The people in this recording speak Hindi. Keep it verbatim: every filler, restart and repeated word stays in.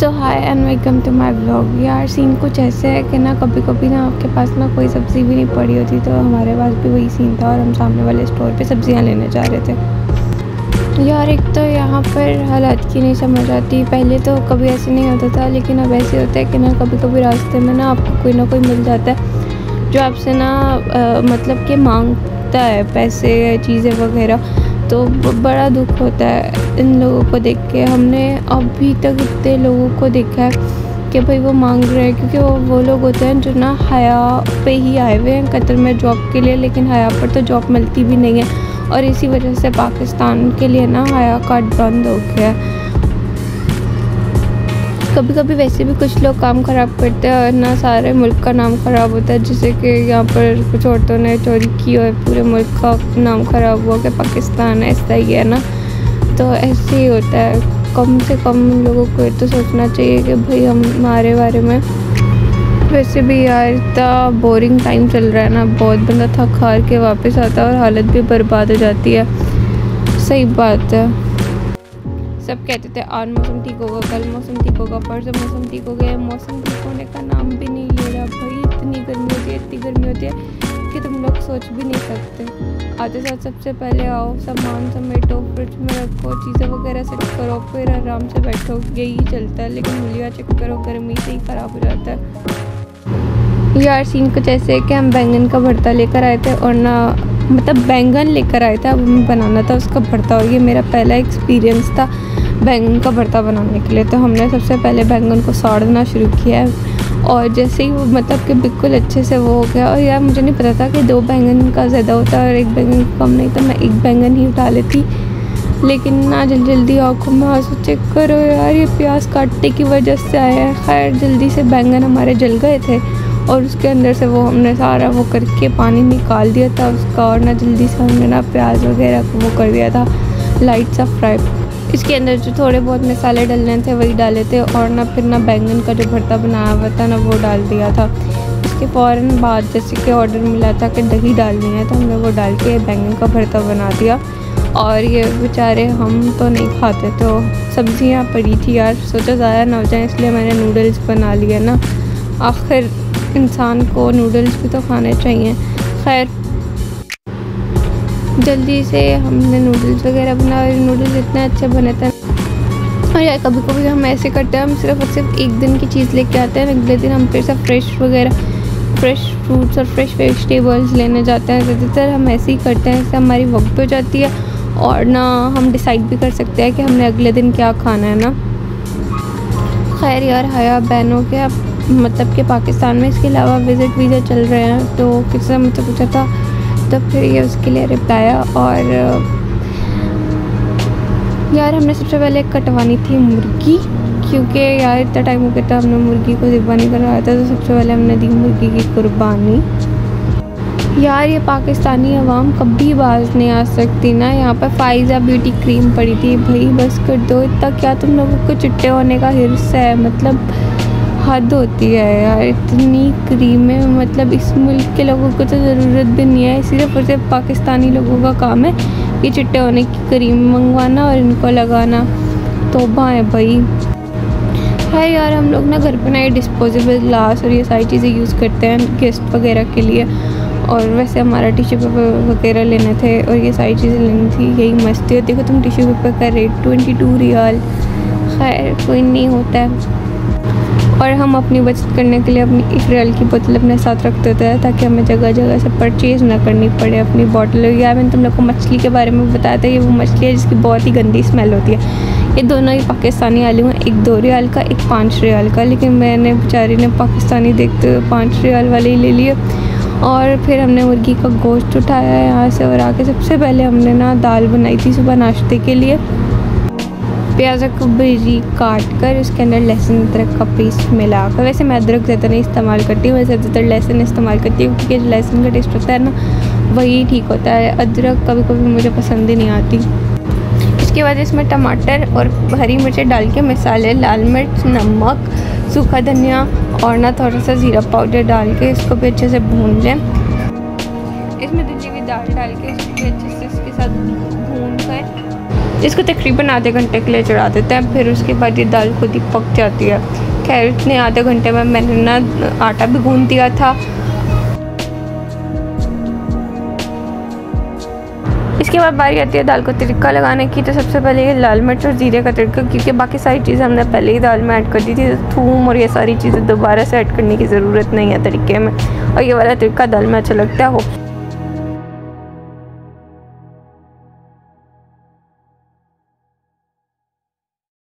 So hi and welcome to my vlog. यार सीन कुछ ऐसे है कि ना कभी कभी ना आपके पास ना कोई सब्ज़ी भी नहीं पड़ी होती, तो हमारे पास भी वही सीन था और हम सामने वाले स्टोर पे सब्ज़ियां लेने जा रहे थे। यार एक तो यहाँ पर हालात की नहीं समझ आती। पहले तो कभी ऐसे नहीं होता था, लेकिन अब ऐसे होता है कि ना कभी कभी रास्ते में ना आपको कोई ना कोई मिल जाता है जो आपसे ना आ, मतलब कि मांगता है पैसे या चीज़ें वगैरह। तो बड़ा दुख होता है इन लोगों को देख के। हमने अभी तक इतने लोगों को देखा है कि भाई वो मांग रहे हैं, क्योंकि वो वो लोग होते हैं जो ना हया पे ही आए हुए हैं कतर में जॉब के लिए, लेकिन हया पर तो जॉब मिलती भी नहीं है और इसी वजह से पाकिस्तान के लिए ना हया कार्ड बंद हो गया है। कभी कभी वैसे भी कुछ लोग काम ख़राब करते हैं और ना सारे मुल्क का नाम ख़राब होता है। जैसे कि यहाँ पर कुछ औरतों ने चोरी की और पूरे मुल्क का नाम ख़राब हुआ कि पाकिस्तान ऐसा ही है ना। तो ऐसे ही होता है। कम से कम लोगों को तो सोचना चाहिए कि भाई हम हमारे बारे में। वैसे भी यार इतना बोरिंग टाइम चल रहा है ना, बहुत बंदा थक हार के वापस आता है और हालत भी बर्बाद हो जाती है। सही बात है। सब कहते थे आज मौसम ठीक होगा, कल मौसम ठीक होगा, परसों मौसम ठीक हो गया। मौसम ठीक होने का नाम भी नहीं ले रहा भाई। इतनी गर्मी होती है, इतनी गर्मी होती है कि तुम लोग सोच भी नहीं सकते। आते साथ सबसे पहले आओ, सामान समेटो, फ्रिज में रखो, चीज़ें वगैरह सेट करो, फिर आराम से बैठो। यही चलता है। लेकिन हुलिया चेक करो, गर्मी से ही ख़राब हो जाता है। यार सीन कुछ ऐसे है कि हम बैंगन का भरता लेकर आए थे और ना मतलब बैंगन लेकर आए थे, अब हमें बनाना था उसका भरता। और ये मेरा पहला एक्सपीरियंस था बैंगन का भरता बनाने के लिए। तो हमने सबसे पहले बैंगन को साड़ना शुरू किया है और जैसे ही वो मतलब कि बिल्कुल अच्छे से वो हो गया। और यार मुझे नहीं पता था कि दो बैंगन का ज़्यादा होता है और एक बैंगन कम नहीं, तो मैं एक बैंगन ही उठा लेती। लेकिन ना जल्दी जल्दी आँखों में आंसू चेक करो यार, ये प्याज काटने की वजह से आया है। खैर जल्दी से बैंगन हमारे जल गए थे और उसके अंदर से वो हमने सारा वो करके पानी निकाल दिया था उसका। और ना जल्दी से हमने ना प्याज वगैरह वो कर दिया था लाइट सा फ्राई। इसके अंदर जो थोड़े बहुत मसाले डालने थे वही डाले थे और ना फिर ना बैंगन का जो भरता बनाया हुआ था ना वो डाल दिया था। इसके फ़ौरन बाद जैसे कि ऑर्डर मिला था कि दही डालनी है, तो हमने वो डाल के बैंगन का भरता बना दिया। और ये बेचारे हम तो नहीं खाते, तो सब्जियां पड़ी थी यार, सोचा ज़ाया ना हो जाए, इसलिए मैंने नूडल्स बना लिए ना। आखिर इंसान को नूडल्स भी तो खाने चाहिए। खैर जल्दी से हमने नूडल्स वगैरह बनाए। नूडल्स इतने अच्छे बने थे। और यार कभी कभी हम ऐसे करते हैं, हम सिर्फ और सिर्फ एक दिन की चीज़ लेके आते हैं, अगले दिन हम फिर से फ्रेश वगैरह फ्रेश फ्रूट्स और फ्रेश वेजिटेबल्स लेने जाते हैं। ज़्यादातर हम ऐसे ही करते हैं, इससे हमारी वक्त हो जाती है और ना हम डिसाइड भी कर सकते हैं कि हमने अगले दिन क्या खाना है ना। खैर यार हया बहनों के मतलब कि पाकिस्तान में इसके अलावा विज़िट वीज़ा चल रहे हैं, तो किसी ने मुझसे पूछा था, तो फिर ये उसके लिए रिप्लाई। और यार हमने सबसे पहले कटवानी थी मुर्गी, क्योंकि यार इतना टाइम हो गया था हमने मुर्गी को ज़िब्बा नहीं करवाया था, तो सबसे पहले हमने दी मुर्गी की कुर्बानी। यार ये पाकिस्तानी अवाम कभी बाज नहीं आ सकती ना। यहाँ पर फाइज़ा ब्यूटी क्रीम पड़ी थी, भाई बस कर दो, इतना क्या तुम लोगों को चिट्टे होने का हिर्स है, मतलब हद होती है यार। इतनी क्रीमें, मतलब इस मुल्क के लोगों को तो ज़रूरत भी नहीं है, सिर्फ और सिर्फ पाकिस्तानी लोगों का काम है ये चिट्टे होने की क्रीम मंगवाना और इनको लगाना। तौबा है भाई। है यार हम लोग ना घर पर नए डिस्पोजेबल ग्लास और ये सारी चीज़ें यूज़ करते हैं गेस्ट वगैरह के लिए। और वैसे हमारा टिश्यू पेपर वगैरह लेने थे और ये सारी चीज़ें लेनी थी। यही मस्ती होती है। देखो तुम टिश्यू पेपर का रेट ट्वेंटी टू रियाल। खैर कोई नहीं होता है। और हम अपनी बचत करने के लिए अपनी एक रियल की बोतल अपने साथ रखते थे, ताकि हमें जगह जगह से परचेज़ ना करनी पड़े अपनी बॉटल। यार मैंने तुम लोग को मछली के बारे में बताया था, ये वो मछली है जिसकी बहुत ही गंदी स्मेल होती है। ये दोनों ही पाकिस्तानी आलू हैं, एक दो रियाल का, एक पाँच रियाल का, लेकिन मैंने बेचारी ने पाकिस्तानी देखते हुए पाँच रियाल वाले ही ले लिए। और फिर हमने मुर्गी का गोश्त उठाया यहाँ से और आके सबसे पहले हमने ना दाल बनाई थी सुबह नाश्ते के लिए। प्याज को बारीक काट कर उसके अंदर लहसुन अदरक का पेस्ट मिलाकर, वैसे मैं अदरक ज़्यादा नहीं इस्तेमाल करती हूँ, मैं ज़्यादातर लहसुन इस्तेमाल करती हूँ, क्योंकि जो लहसुन का टेस्ट होता है ना वही ठीक होता है। अदरक कभी कभी मुझे पसंद ही नहीं आती। इसके बाद इसमें टमाटर और हरी मिर्चें डाल के मसाले, लाल मिर्च, नमक, सूखा धनिया और ना थोड़ा सा ज़ीरा पाउडर डाल के इसको भी अच्छे से भून लें। इसमें दूसरी भी दाल डाल के इसको भी अच्छे से इसके साथ भून कर इसको तकरीबन आधे घंटे के लिए चढ़ा देते हैं, फिर उसके बाद ये दाल खुद ही पक जाती है। खैर इतने आधे घंटे में मैंने ना आटा भी गूंद दिया था। इसके बाद बारी आती है दाल को तड़का लगाने की। तो सबसे पहले ये लाल मिर्च और जीरे का तड़का, क्योंकि बाकी सारी चीज़ें हमने पहले ही दाल में ऐड कर दी थी, तो थूम और ये सारी चीज़ें दोबारा से ऐड करने की ज़रूरत नहीं है तड़के में, और ये वाला तड़का दाल में अच्छा लगता है। हो